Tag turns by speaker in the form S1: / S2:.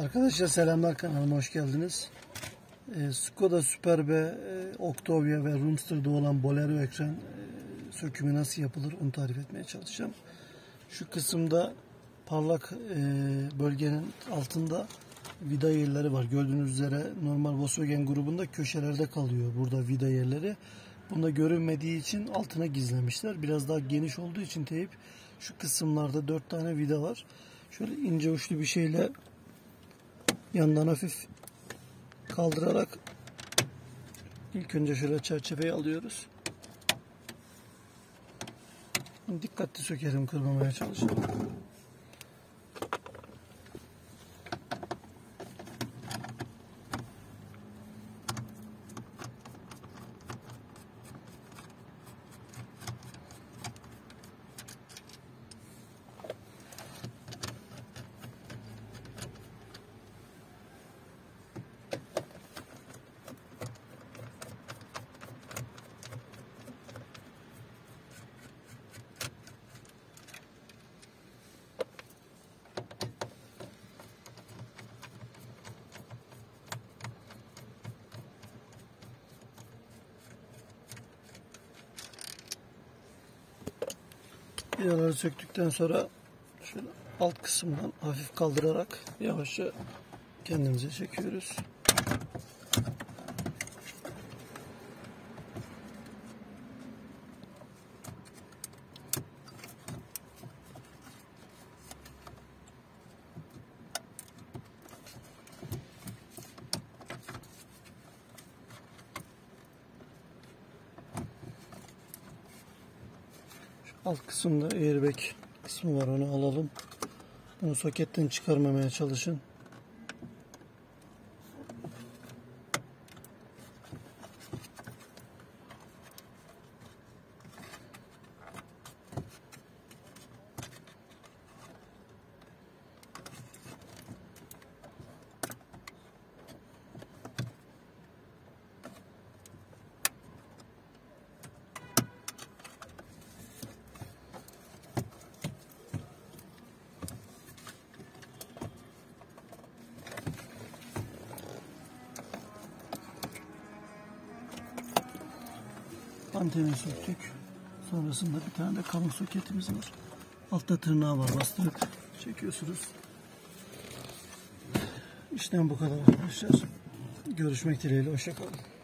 S1: Arkadaşlar selamlar, kanalıma hoş geldiniz. Skoda Superb, Octavia ve Roadster'da olan Bolero ekran sökümü nasıl yapılır onu tarif etmeye çalışacağım. Şu kısımda parlak bölgenin altında vida yerleri var. Gördüğünüz üzere normal Volkswagen grubunda köşelerde kalıyor burada vida yerleri. Bunda görünmediği için altına gizlemişler. Biraz daha geniş olduğu için teyip şu kısımlarda 4 tane vida var. Şöyle ince uçlu bir şeyle yandan hafif kaldırarak ilk önce şöyle çerçeveyi alıyoruz. Dikkatli sökerim, kırmamaya çalışıyorum. Vidaları söktükten sonra şöyle alt kısımdan hafif kaldırarak yavaşça kendimize çekiyoruz. Alt kısımda airbag kısmı var, onu alalım. Bunu soketten çıkarmamaya çalışın. Anteni söktük. Sonrasında bir tane de kalın soketimiz var. Altta tırnağı var. Bastırıp çekiyorsunuz. İşlem bu kadar arkadaşlar. Görüşmek dileğiyle. Hoşça kalın.